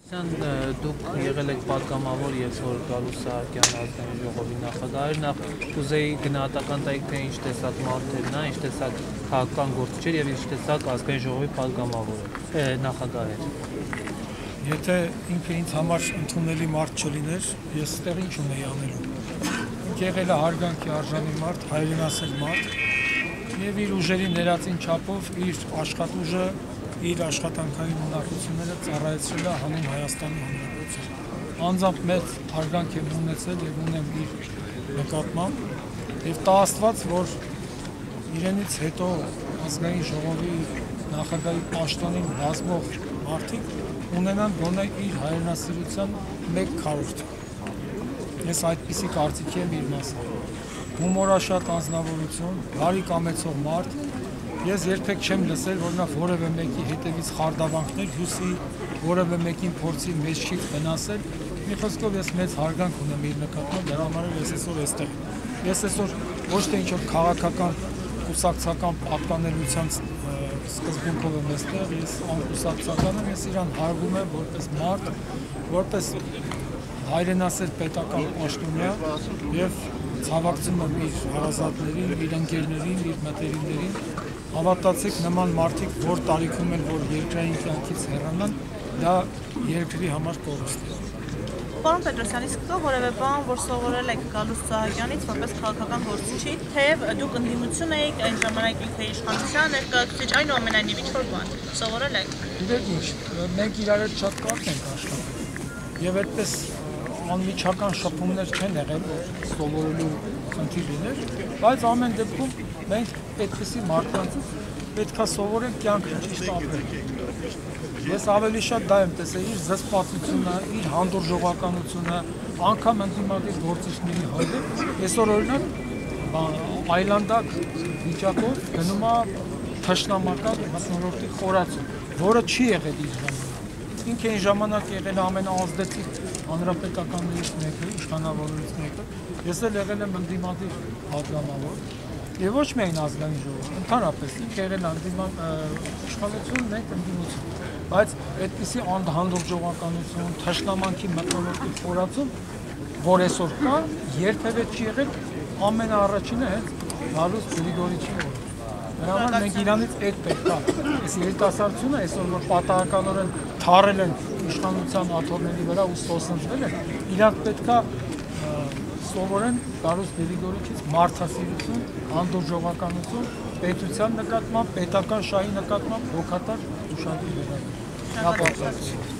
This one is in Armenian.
Սան դուք եղել եք պատգամավոր, երբ որ Գալուստ Սահակյանը ազգային ժողովի նախագահ էր, նախ կուզեի գնահատական տայիք, թե ինչ տեսակ մարդ էր նա, ինչ տեսակ քաղաքական գործիչ էր եւ ինչ տեսակ ազգային ժողովի պատգամավոր նախագահ էր։ Եթե ինքը ինձ համար ընդունելի մարդ չլիներ, ես այդտեղ ինչ ունեի անելու։ Ինքը եղել է հարգանքի արժանի մարդ, հայրենասեր մարդ եւ իր ուժերի ներածին չափով իր աշխատուժը իր աշխատանքային ունակությունները ծառայեցրել է հանուն Հայաստանի Հանրապետության։ Անձամբ մեծ հարգանք եմ ունեցել եւ ունեմ իր նկատմամբ եւ տա Աստված, որ իրենից հետո ազգային ժողովի նախագահի պաշտոնին բազմող մարդիկ ունենան գոնե իր հայրենասիրության 1/4։ Ես այդպիսի կարծիքի եմ իր մասին։ Հումորաշատ անձնավորություն, բարի կամեցող մարդ։ Ես երբեք չեմ լսել, որ նա որևէ մեկի հետևից խարդավանքներ հյուսի, որևէ մեկին փորձի մեջքից վնասել։ Մի խոսքով ես մեծ հարգանք ունեմ իր նկատմամբ, դրա համար ես այսօր այստեղ։ Ես այսօր ոչ թե ինչ-որ քաղաքական կուսակցական պատկանելիության սկզբունքով եմ այստեղ, ես անկուսակցական եմ, ես իրան հարգում եմ որպես մարդ, որպես հայրենասեր պետական պաշտոնյա եւ ցավակցում եմ իր հարազատներին, իր ընկերներին, իր մտերիմներին։ Հավատացեք, նման մարդիկ, որ տարիքում են, որ երկրային կյանքից հեռանան, դա երկրի համար կորուստ է։ Պարոն Պետրոսյանի, սկսող որևէ բան, որ սովորել եք Գալուստ Սահակյանից որպես քաղաքական գործիչի, թեև դուք ընդդիմություն եք, այն ժամանակ ինքը իշխանության ներկայացուցիչ, այնուամենայնիվ ինչ-որ բան սովորել եք։ Գիտեք ինչ, մենք իրար հետ շատ կարճ ենք աշխատել եւ այդպես անմիջական շփումներ չեն եղել, որ սովորելու խնդիր լիներ, բայց ամեն դեպքում մենք այդպիսի մարդկանցից պետք է սովորենք կյանքը ճիշտ ապրել։ Ես ավելի շատ դա եմ տեսել իր զսպվածությունը, իր հանդուրժողականությունը, անգամ ընդդիմադիր գործիչների հանդեպ։ Այսօր օրինակ այլանդակ վիճակով գնում է թշնամական մթնոլորտի խորացում, որը չի եղել իր ժամանակ։ Ինքը այն ժամանակ եղել է ամենաազդեցիկ հանրապետականներից մեկը, իշխանավորներից մեկը։ Ես էլ եղել եմ ընդդիմադիր պատգամավոր եւ ոչ միայն ազգային ժողով, ընդհանրապես ինքը եղել է իշխանություն, մենք ընդդիմություն։ Բայց այդպիսի հանդուրժողականություն, թշնամանքի մթնոլորտի խորացում, որ այսօր կա, երբևէ չի եղել, ամենաառաջինը հենց Գալուստ Գրիգորիչի օրոք։ Դրա համար մենք իրանից այդ պետք է։ Այս երիտասարդությունը այսօր որ պատահականորեն թարել են իշխանության աթոռների վրա ու սոսնձվել են, իրանք պետք է սովորեն Գալուստ Գրիգորիչից մարդասիրություն, հանդուրժողականություն, պետության նկատմամբ, պետական շահի նկատմամբ հոգատար ուշադրություն։